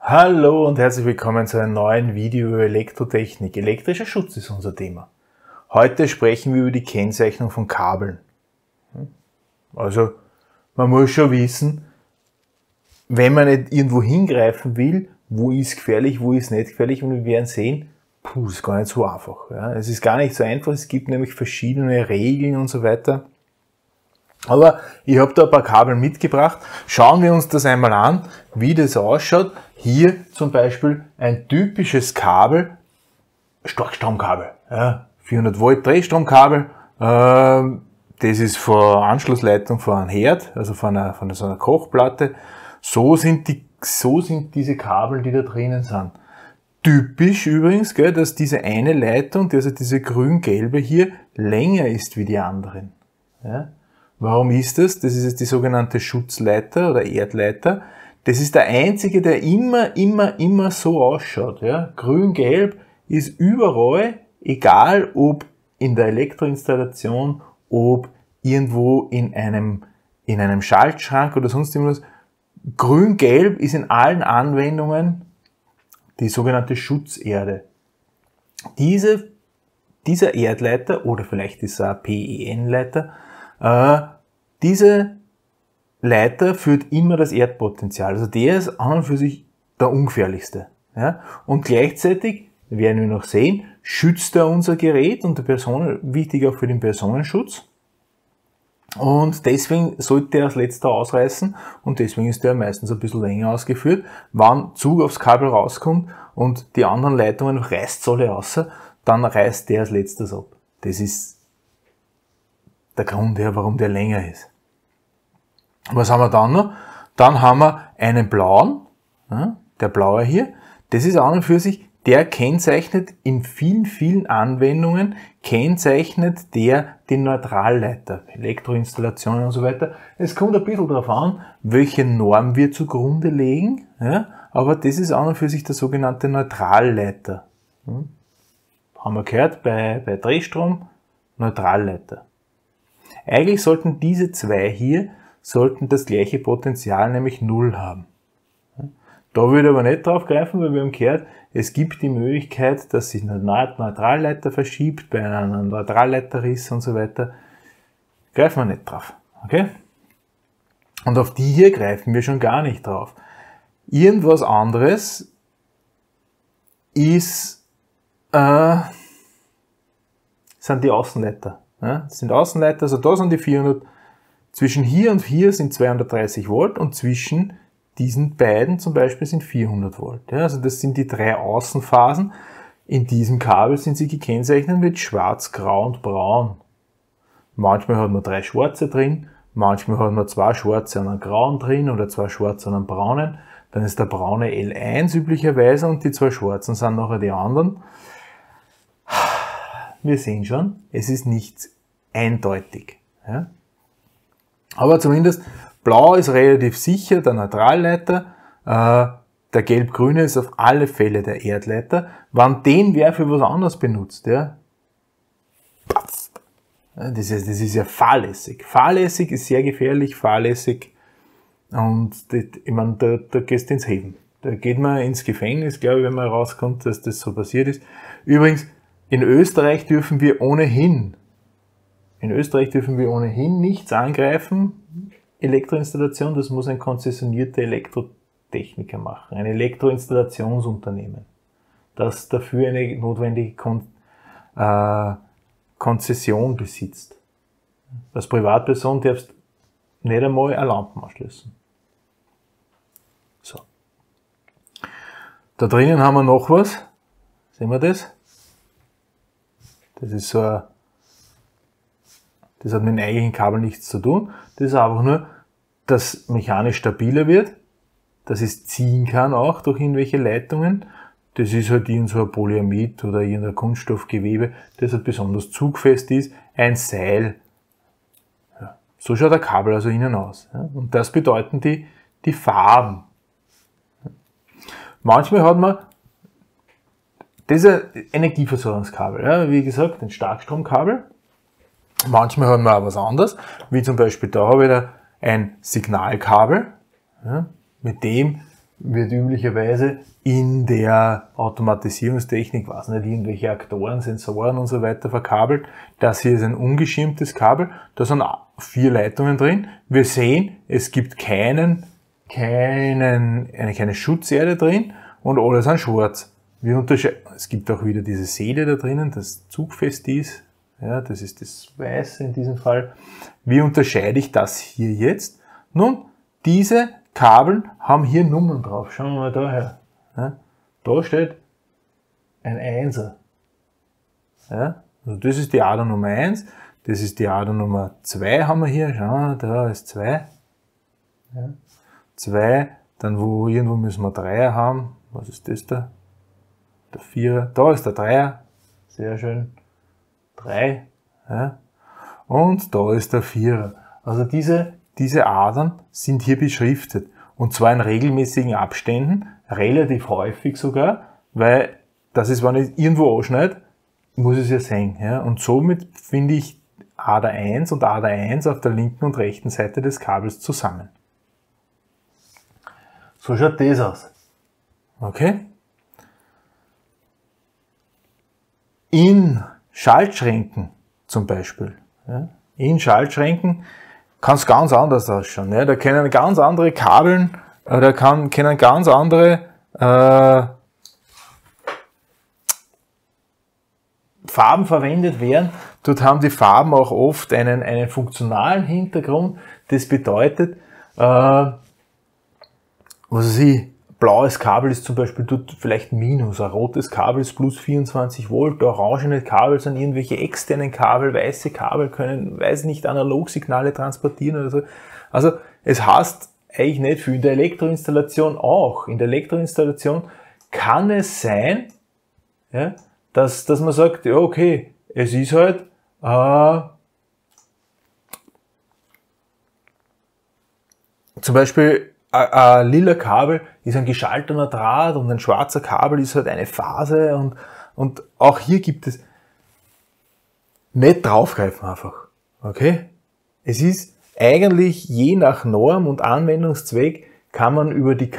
Hallo und herzlich willkommen zu einem neuen Video über Elektrotechnik. Elektrischer Schutz ist unser Thema. Heute sprechen wir über die Kennzeichnung von Kabeln. Also man muss schon wissen, wenn man nicht irgendwo hingreifen will, wo ist gefährlich, wo ist nicht gefährlich, und wir werden sehen, ist gar nicht so einfach. Ja. Es ist gar nicht so einfach, es gibt nämlich verschiedene Regeln und so weiter. Aber ich habe da ein paar Kabel mitgebracht. Schauen wir uns das einmal an, wie das ausschaut. Hier zum Beispiel ein typisches Kabel, Starkstromkabel, ja, 400 Volt Drehstromkabel. Das ist von Anschlussleitung von einem Herd, also von so einer Kochplatte. So sind diese Kabel, die da drinnen sind. Typisch übrigens, gell, dass diese eine Leitung, also diese grün-gelbe hier, länger ist wie die anderen. Ja. Warum ist das? Das ist jetzt die sogenannte Schutzleiter oder Erdleiter. Das ist der einzige, der immer so ausschaut. Ja? Grün-gelb ist überall, egal ob in der Elektroinstallation, ob irgendwo in einem Schaltschrank oder sonst irgendwas. Grün-gelb ist in allen Anwendungen die sogenannte Schutzerde. Dieser Erdleiter, oder vielleicht ist es ein PEN-Leiter, diese Leiter führt immer das Erdpotential. Also der ist an und für sich der ungefährlichste. Ja? Und gleichzeitig, werden wir noch sehen, schützt er unser Gerät und wichtig auch für den Personenschutz. Und deswegen sollte er als letzter ausreißen und deswegen ist der meistens ein bisschen länger ausgeführt. Wenn Zug aufs Kabel rauskommt und die anderen Leitungen reißt alle raus, dann reißt der als letztes ab. Das ist der Grund, warum der länger ist. Was haben wir dann noch? Dann haben wir einen blauen, der blaue hier. Das ist an und für sich, der kennzeichnet in vielen Anwendungen, kennzeichnet der den Neutralleiter, Elektroinstallationen und so weiter. Es kommt ein bisschen darauf an, welche Norm wir zugrunde legen, aber das ist an und für sich der sogenannte Neutralleiter. Haben wir gehört, bei Drehstrom, Neutralleiter. Eigentlich sollten diese zwei hier das gleiche Potenzial, nämlich 0 haben. Da würde ich aber nicht drauf greifen, weil wir haben gehört, es gibt die Möglichkeit, dass sich ein Neutralleiter verschiebt, bei einem Neutralleiterriss und so weiter. Greifen wir nicht drauf. Okay? Und auf die hier greifen wir schon gar nicht drauf. Irgendwas anderes sind die Außenleiter. Ja, das sind Außenleiter, also da sind die 400, zwischen hier und hier sind 230 Volt und zwischen diesen beiden zum Beispiel sind 400 Volt. Ja, also das sind die drei Außenphasen. In diesem Kabel sind sie gekennzeichnet mit schwarz, grau und braun. Manchmal hat man 3 schwarze drin, manchmal hat man 2 schwarze und einen grauen drin oder 2 schwarze und einen braunen. Dann ist der braune L1 üblicherweise und die 2 schwarzen sind nachher die anderen. Wir sehen schon, es ist nicht eindeutig. Ja? Aber zumindest blau ist relativ sicher der Neutralleiter, der gelb-grüne ist auf alle Fälle der Erdleiter. Wenn den wer für was anderes benutzt, das ist ja fahrlässig. Fahrlässig ist sehr gefährlich, fahrlässig, und ich meine, da gehst du ins Heben. Da geht man ins Gefängnis, glaube ich, wenn man rauskommt, dass das so passiert ist. Übrigens, in Österreich dürfen wir ohnehin nichts angreifen, Elektroinstallation, das muss ein konzessionierter Elektrotechniker machen, ein Elektroinstallationsunternehmen, das dafür eine notwendige Konzession besitzt. Als Privatperson darfst du nicht einmal eine Lampe anschließen. So. Da drinnen haben wir noch was. Sehen wir das? Das ist das hat mit dem eigentlichen Kabel nichts zu tun. Das ist einfach nur, dass mechanisch stabiler wird, dass es ziehen kann auch durch irgendwelche Leitungen. Das ist halt irgend so ein Polyamid oder irgendein Kunststoffgewebe, das halt besonders zugfest ist. Ein Seil. Ja. So schaut der Kabel also innen aus. Ja. Und das bedeuten die Farben. Manchmal hat man das ist ein Energieversorgungskabel, ja, wie gesagt, ein Starkstromkabel. Manchmal hat man auch was anderes, wie zum Beispiel da habe ich da ein Signalkabel, ja, mit dem wird üblicherweise in der Automatisierungstechnik, weiß nicht, irgendwelche Aktoren, Sensoren und so weiter verkabelt. Das hier ist ein ungeschirmtes Kabel, da sind 4 Leitungen drin. Wir sehen, es gibt keine Schutzerde drin und alle sind schwarz. Es gibt auch wieder diese Seele da drinnen, das zugfest ist. Ja, das ist das Weiße in diesem Fall. Wie unterscheide ich das hier jetzt? Nun, diese Kabel haben hier Nummern drauf. Schauen wir mal daher. Ja, da steht ein 1er. Ja, also das ist die Ader Nummer 1. Das ist die Ader Nummer 2 haben wir hier. Schauen wir, da ist 2. Ja, 2, dann irgendwo müssen wir 3er haben. Was ist das da? Der 4er. Da ist der 3er. Sehr schön. 3. Ja. Und da ist der 4er. Also diese Adern sind hier beschriftet. Und zwar in regelmäßigen Abständen, relativ häufig sogar, weil das ist, wenn ich irgendwo anschneide, muss ich es ja sehen. Ja. Und somit finde ich Ader 1 und Ader 1 auf der linken und rechten Seite des Kabels zusammen. So schaut das aus. Okay? In Schaltschränken zum Beispiel. Ja, in Schaltschränken kann es ganz anders ausschauen. Ja, da können ganz andere Kabeln, können ganz andere Farben verwendet werden. Dort haben die Farben auch oft einen funktionalen Hintergrund. Das bedeutet, was weiß ich, blaues Kabel ist zum Beispiel dort vielleicht Minus, ein rotes Kabel ist plus 24 Volt, orangene Kabel sind irgendwelche externen Kabel, weiße Kabel können, weiß nicht, Analogsignale transportieren oder so. Also es heißt eigentlich nicht viel. In der Elektroinstallation auch. In der Elektroinstallation kann es sein, ja, dass man sagt, ja okay, es ist halt zum Beispiel ein lila Kabel ist ein geschalteter Draht und ein schwarzer Kabel ist halt eine Phase und auch hier gibt es nicht draufgreifen einfach. Okay? Es ist eigentlich je nach Norm und Anwendungszweck kann man über die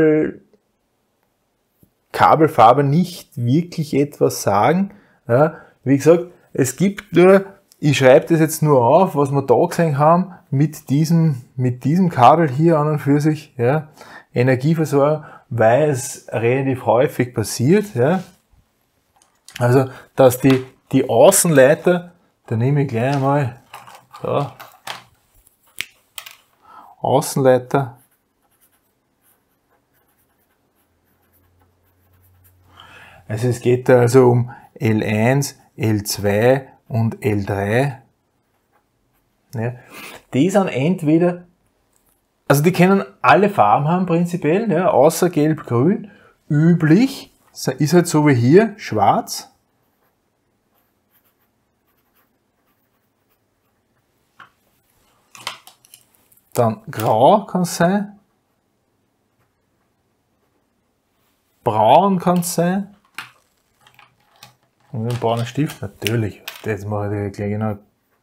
Kabelfarbe nicht wirklich etwas sagen. Ja, wie gesagt, es gibt nur, ich schreibe das jetzt nur auf, was wir da gesehen haben, mit diesem Kabel hier an und für sich, ja, Energieversorgung, weil es relativ häufig passiert, ja. Also, dass die Außenleiter, da nehme ich gleich einmal, da, Außenleiter, also es geht da also um L1, L2 und L3. Ja. Die sind entweder, also die können alle Farben haben prinzipiell, ja, außer Gelb-Grün. Üblich ist halt so wie hier, schwarz. Dann grau kann es sein. Braun kann es sein. Und einen braunen Stift, natürlich. Das mache ich gleich genau.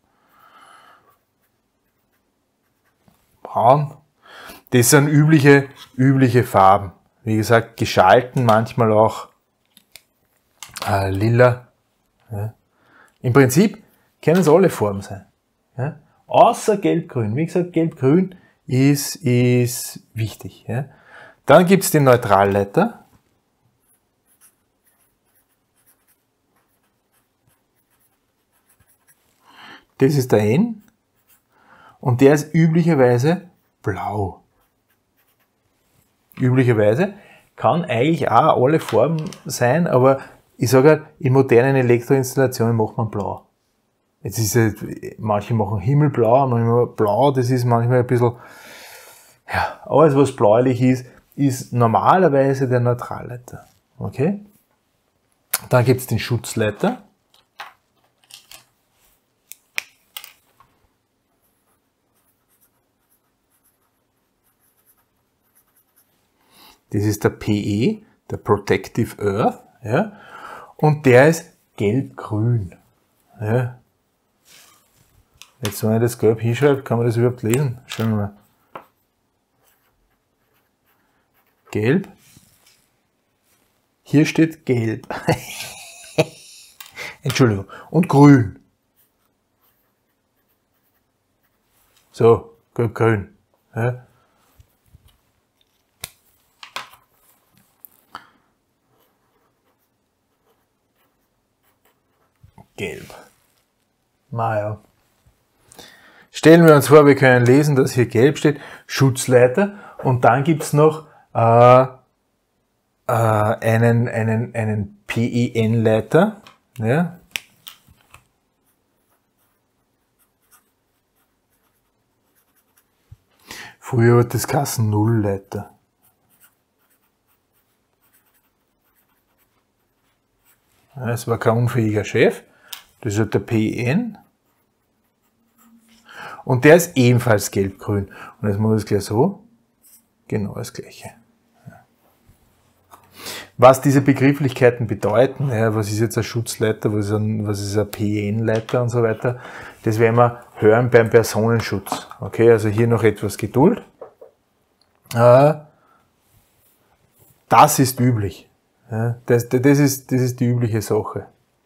Braun. Das sind übliche Farben. Wie gesagt, geschalten, manchmal auch lila. Ja. Im Prinzip können es alle Farben sein. Ja. Außer Gelb-Grün. Wie gesagt, Gelb-Grün ist wichtig. Ja. Dann gibt es den Neutralleiter. Das ist der N. Und der ist üblicherweise blau. Üblicherweise kann eigentlich auch alle Farben sein, aber ich sage halt, in modernen Elektroinstallationen macht man blau. Jetzt ist es, manche machen Himmelblau, manchmal blau, das ist manchmal ein bisschen, ja, alles was bläulich ist normalerweise der Neutralleiter. Okay? Dann gibt es den Schutzleiter. Das ist der PE, der Protective Earth, ja, und der ist gelb-grün. Ja. Jetzt, wenn ich das gelb hinschreibe, kann man das überhaupt lesen? Schauen wir mal. gelb. Hier steht gelb. Entschuldigung. Und grün. So, gelb-grün. Ja. Gelb. Naja. Stellen wir uns vor, wir können lesen, dass hier gelb steht, Schutzleiter, und dann gibt es noch einen PEN-Leiter. Ja. Früher hat das geheißen Nullleiter. Es war kein unfähiger Chef. Das ist der PEN. Und der ist ebenfalls gelb-grün. Und jetzt machen wir das gleich so. Genau das Gleiche. Was diese Begrifflichkeiten bedeuten, ja, was ist jetzt ein Schutzleiter, was ist ein PEN-Leiter und so weiter, das werden wir hören beim Personenschutz. Okay, also hier noch etwas Geduld. Das ist üblich. Ja, das ist die übliche Sache.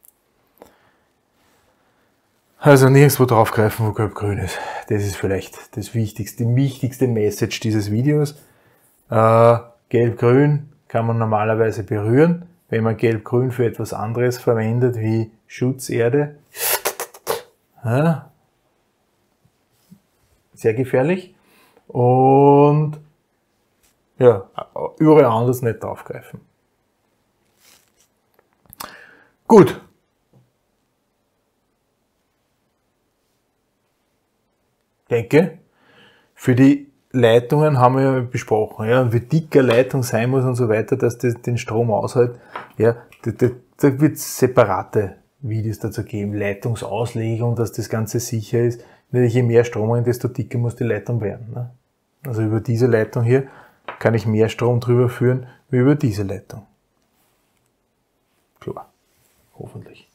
Also nirgendwo draufgreifen, wo gelb-grün ist. Das ist vielleicht die wichtigste Message dieses Videos. Gelb-grün kann man normalerweise berühren, wenn man gelb-grün für etwas anderes verwendet, wie Schutzerde. Ja, sehr gefährlich. Und ja, überall anders nicht draufgreifen. Gut. Ich denke, für die Leitungen haben wir ja besprochen, ja, und wie dick eine Leitung sein muss und so weiter, dass das den Strom aushält, ja, da wird es separate Videos dazu geben, Leitungsauslegung, dass das Ganze sicher ist. Je mehr Strom rein, desto dicker muss die Leitung werden. Ne? Also über diese Leitung hier kann ich mehr Strom drüber führen, wie über diese Leitung. Klar, hoffentlich.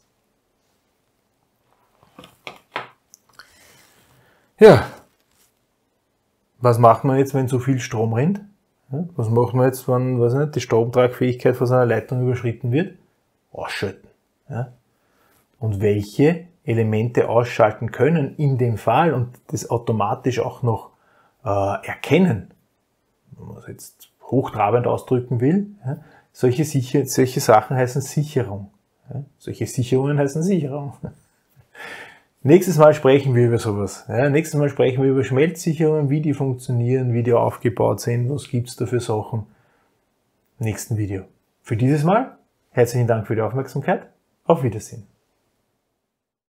Ja, was macht man jetzt, wenn so viel Strom rennt? Was macht man jetzt, wenn, weiß nicht, die Stromtragfähigkeit von so einer Leitung überschritten wird? Ausschalten. Ja? Und welche Elemente ausschalten können in dem Fall und das automatisch auch noch erkennen, wenn man es jetzt hochtrabend ausdrücken will, ja? Solche Sachen heißen Sicherung. Ja? Solche Sicherungen heißen Sicherung. Nächstes Mal sprechen wir über sowas. Ja, nächstes Mal sprechen wir über Schmelzsicherungen, wie die funktionieren, wie die aufgebaut sind, was gibt's da für Sachen. Nächsten Video. Für dieses Mal herzlichen Dank für die Aufmerksamkeit. Auf Wiedersehen.